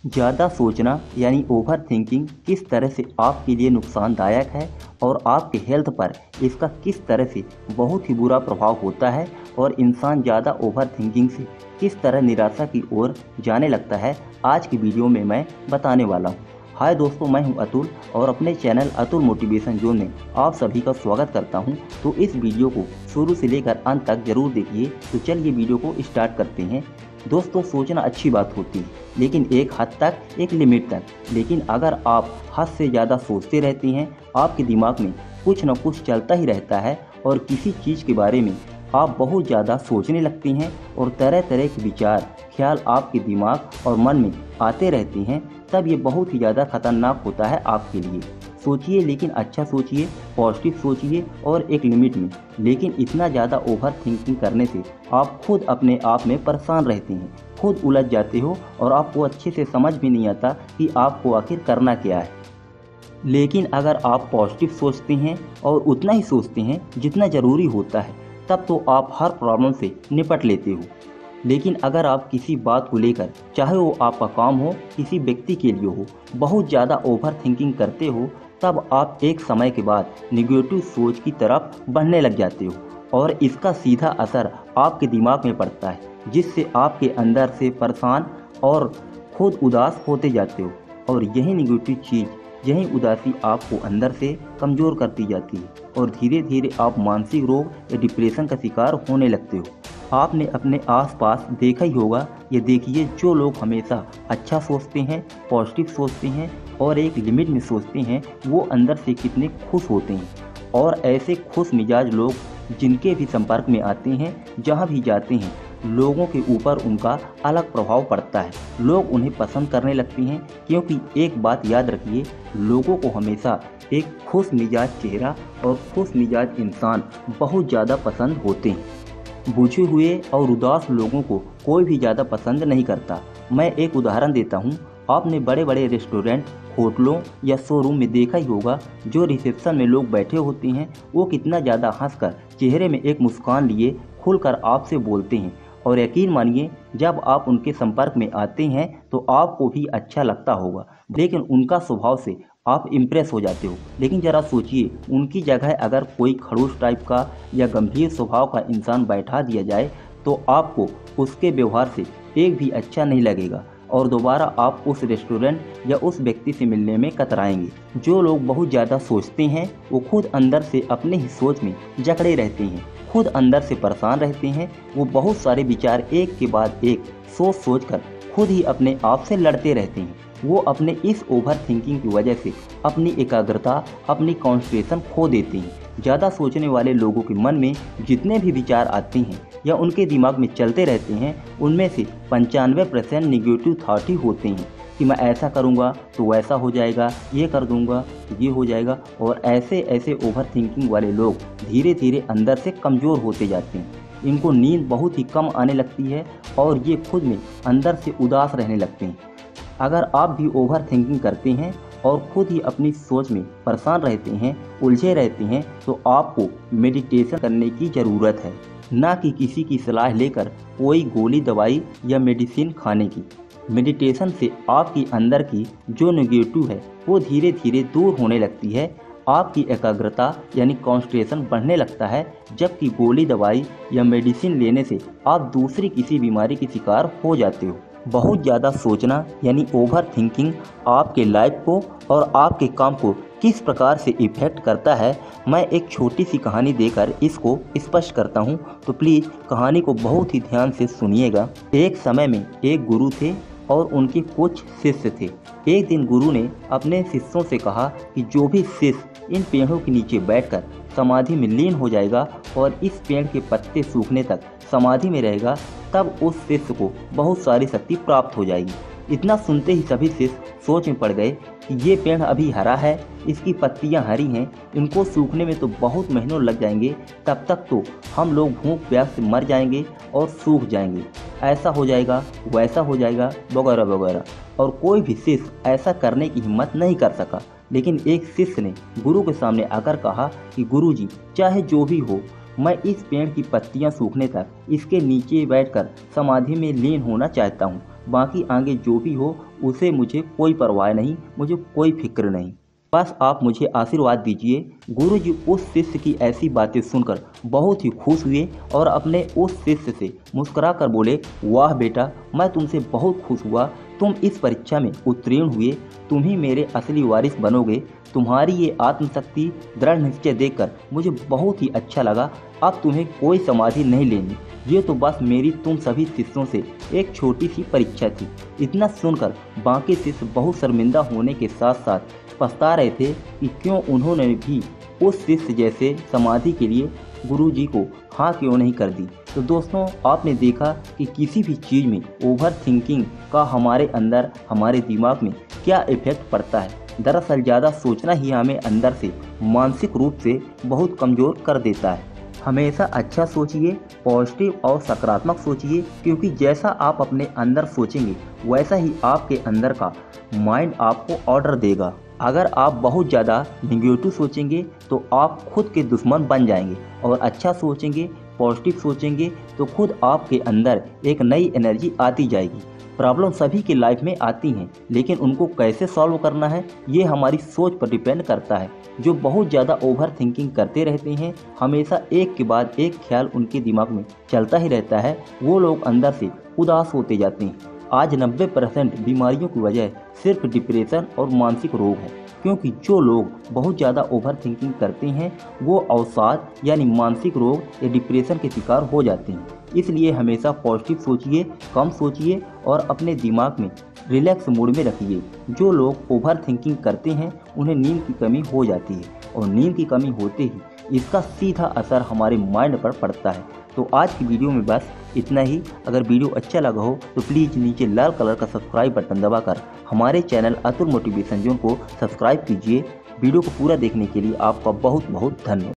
ज़्यादा सोचना यानी ओवर थिंकिंग किस तरह से आपके लिए नुकसानदायक है और आपके हेल्थ पर इसका किस तरह से बहुत ही बुरा प्रभाव होता है और इंसान ज़्यादा ओवर थिंकिंग से किस तरह निराशा की ओर जाने लगता है, आज की वीडियो में मैं बताने वाला हूँ। हाय दोस्तों, मैं हूं अतुल और अपने चैनल अतुल मोटिवेशन जोन में आप सभी का स्वागत करता हूं। तो इस वीडियो को शुरू से लेकर अंत तक जरूर देखिए। तो चलिए वीडियो को स्टार्ट करते हैं। दोस्तों, सोचना अच्छी बात होती है, लेकिन एक हद तक, एक लिमिट तक। लेकिन अगर आप हद से ज़्यादा सोचते रहते हैं, आपके दिमाग में कुछ न कुछ चलता ही रहता है और किसी चीज़ के बारे में आप बहुत ज़्यादा सोचने लगती हैं और तरह तरह के विचार, ख्याल आपके दिमाग और मन में आते रहते हैं, तब ये बहुत ही ज़्यादा खतरनाक होता है आपके लिए। सोचिए, लेकिन अच्छा सोचिए, पॉजिटिव सोचिए और एक लिमिट में। लेकिन इतना ज़्यादा ओवर थिंकिंग करने से आप खुद अपने आप में परेशान रहते हैं, खुद उलझ जाते हो और आपको अच्छे से समझ भी नहीं आता कि आपको आखिर करना क्या है। लेकिन अगर आप पॉजिटिव सोचते हैं और उतना ही सोचते हैं जितना ज़रूरी होता है, तब तो आप हर प्रॉब्लम से निपट लेते हो। लेकिन अगर आप किसी बात को लेकर, चाहे वो आपका काम हो, किसी व्यक्ति के लिए हो, बहुत ज़्यादा ओवर थिंकिंग करते हो, तब आप एक समय के बाद नेगेटिव सोच की तरफ बढ़ने लग जाते हो और इसका सीधा असर आपके दिमाग में पड़ता है, जिससे आपके अंदर से परेशान और खुद उदास होते जाते हो। और यही नेगेटिव चीज़, यही उदासी आपको अंदर से कमज़ोर करती जाती है और धीरे धीरे आप मानसिक रोग या डिप्रेशन का शिकार होने लगते हो। आपने अपने आसपास देखा ही होगा, ये देखिए, जो लोग हमेशा अच्छा सोचते हैं, पॉजिटिव सोचते हैं और एक लिमिट में सोचते हैं, वो अंदर से कितने खुश होते हैं। और ऐसे खुश मिजाज लोग जिनके भी संपर्क में आते हैं, जहाँ भी जाते हैं, लोगों के ऊपर उनका अलग प्रभाव पड़ता है। लोग उन्हें पसंद करने लगते हैं, क्योंकि एक बात याद रखिए, लोगों को हमेशा एक खुश मिजाज चेहरा और खुश मिजाज इंसान बहुत ज़्यादा पसंद होते हैं। बुझे हुए और उदास लोगों को कोई भी ज़्यादा पसंद नहीं करता। मैं एक उदाहरण देता हूँ। आपने बड़े बड़े रेस्टोरेंट, होटलों या शोरूम में देखा ही होगा, जो रिसेप्शन में लोग बैठे होते हैं, वो कितना ज़्यादा हंसकर, चेहरे में एक मुस्कान लिए खुलकर आपसे बोलते हैं। और यकीन मानिए, जब आप उनके संपर्क में आते हैं तो आपको भी अच्छा लगता होगा, लेकिन उनका स्वभाव से आप इम्प्रेस हो जाते हो। लेकिन ज़रा सोचिए, उनकी जगह अगर कोई खड़ूस टाइप का या गंभीर स्वभाव का इंसान बैठा दिया जाए, तो आपको उसके व्यवहार से एक भी अच्छा नहीं लगेगा और दोबारा आप उस रेस्टोरेंट या उस व्यक्ति से मिलने में कतराएंगे। जो लोग बहुत ज़्यादा सोचते हैं, वो खुद अंदर से अपने ही सोच में जकड़े रहते हैं, खुद अंदर से परेशान रहते हैं। वो बहुत सारे विचार एक के बाद एक सोच कर खुद ही अपने आप से लड़ते रहते हैं। वो अपने इस ओवर थिंकिंग की वजह से अपनी एकाग्रता, अपनी कॉन्सेंट्रेशन खो देते हैं। ज़्यादा सोचने वाले लोगों के मन में जितने भी विचार आते हैं या उनके दिमाग में चलते रहते हैं, उनमें से 95% निगेटिव थॉट ही होते हैं कि मैं ऐसा करूँगा तो वैसा हो जाएगा, ये कर दूँगा तो ये हो जाएगा। और ऐसे ऐसे ओवर थिंकिंग वाले लोग धीरे धीरे अंदर से कमज़ोर होते जाते हैं। इनको नींद बहुत ही कम आने लगती है और ये खुद में अंदर से उदास रहने लगते हैं। अगर आप भी ओवर थिंकिंग करते हैं और खुद ही अपनी सोच में परेशान रहते हैं, उलझे रहते हैं, तो आपको मेडिटेशन करने की ज़रूरत है, ना कि किसी की सलाह लेकर कोई गोली, दवाई या मेडिसिन खाने की। मेडिटेशन से आपकी अंदर की जो नेगेटिव है, वो धीरे धीरे दूर होने लगती है। आपकी एकाग्रता यानी कॉन्सेंट्रेशन बढ़ने लगता है, जबकि गोली, दवाई या मेडिसिन लेने से आप दूसरी किसी बीमारी की शिकार हो जाते हो। बहुत ज़्यादा सोचना यानी ओवर थिंकिंग आपके लाइफ को और आपके काम को किस प्रकार से इफ़ेक्ट करता है, मैं एक छोटी सी कहानी देकर इसको स्पष्ट करता हूँ। तो प्लीज़ कहानी को बहुत ही ध्यान से सुनिएगा। एक समय में एक गुरु थे और उनके कुछ शिष्य थे। एक दिन गुरु ने अपने शिष्यों से कहा कि जो भी शिष्य इन पेड़ों के नीचे बैठकर समाधि में लीन हो जाएगा और इस पेड़ के पत्ते सूखने तक समाधि में रहेगा, तब उस शिष्य को बहुत सारी शक्ति प्राप्त हो जाएगी। इतना सुनते ही सभी शिष्य सोच में पड़ गए कि ये पेड़ अभी हरा है, इसकी पत्तियां हरी हैं, इनको सूखने में तो बहुत महीनों लग जाएंगे, तब तक तो हम लोग भूख प्यास से मर जाएंगे और सूख जाएंगे, ऐसा हो जाएगा, वैसा हो जाएगा, वगैरह वगैरह। और कोई भी शिष्य ऐसा करने की हिम्मत नहीं कर सका। लेकिन एक शिष्य ने गुरु के सामने आकर कहा कि गुरुजी, चाहे जो भी हो, मैं इस पेड़ की पत्तियां सूखने तक इसके नीचे बैठकर समाधि में लीन होना चाहता हूँ। बाकी आगे जो भी हो उसे मुझे कोई परवाह नहीं, मुझे कोई फिक्र नहीं। बस आप मुझे आशीर्वाद दीजिए। गुरुजी उस शिष्य की ऐसी बातें सुनकर बहुत ही खुश हुए और अपने उस शिष्य से मुस्कुराकर बोले, वाह बेटा, मैं तुमसे बहुत खुश हुआ। तुम इस परीक्षा में उत्तीर्ण हुए, तुम ही मेरे असली वारिस बनोगे। तुम्हारी ये आत्मशक्ति, दृढ़ निश्चय देखकर मुझे बहुत ही अच्छा लगा। अब तुम्हें कोई समाधि नहीं लेनी, ये तो बस मेरी तुम सभी शिष्यों से एक छोटी सी परीक्षा थी। इतना सुनकर बाकी शिष्य बहुत शर्मिंदा होने के साथ साथ पछता रहे थे कि क्यों उन्होंने भी उस शिष्य जैसे समाधि के लिए गुरुजी को हाँ क्यों नहीं कर दी। तो दोस्तों, आपने देखा कि किसी भी चीज़ में ओवर थिंकिंग का हमारे अंदर, हमारे दिमाग में क्या इफेक्ट पड़ता है। दरअसल ज़्यादा सोचना ही हमें अंदर से मानसिक रूप से बहुत कमज़ोर कर देता है। हमेशा अच्छा सोचिए, पॉजिटिव और सकारात्मक सोचिए, क्योंकि जैसा आप अपने अंदर सोचेंगे वैसा ही आपके अंदर का माइंड आपको ऑर्डर देगा। अगर आप बहुत ज़्यादा निगेटिव सोचेंगे तो आप खुद के दुश्मन बन जाएंगे, और अच्छा सोचेंगे, पॉजिटिव सोचेंगे तो खुद आपके अंदर एक नई एनर्जी आती जाएगी। प्रॉब्लम सभी की लाइफ में आती हैं, लेकिन उनको कैसे सॉल्व करना है ये हमारी सोच पर डिपेंड करता है। जो बहुत ज़्यादा ओवर थिंकिंग करते रहते हैं, हमेशा एक के बाद एक ख्याल उनके दिमाग में चलता ही रहता है, वो लोग अंदर से उदास होते जाते हैं। आज 90% बीमारियों की वजह सिर्फ डिप्रेशन और मानसिक रोग है, क्योंकि जो लोग बहुत ज़्यादा ओवर थिंकिंग करते हैं वो अवसाद यानी मानसिक रोग या डिप्रेशन के शिकार हो जाते हैं। इसलिए हमेशा पॉजिटिव सोचिए, कम सोचिए और अपने दिमाग में रिलैक्स मूड में रखिए। जो लोग ओवर थिंकिंग करते हैं उन्हें नींद की कमी हो जाती है, और नींद की कमी होते ही इसका सीधा असर हमारे माइंड पर पड़ता है। तो आज की वीडियो में बस इतना ही। अगर वीडियो अच्छा लगा हो तो प्लीज़ नीचे लाल कलर का सब्सक्राइब बटन दबाकर हमारे चैनल अतुल मोटिवेशन जोन को सब्सक्राइब कीजिए। वीडियो को पूरा देखने के लिए आपका बहुत बहुत धन्यवाद।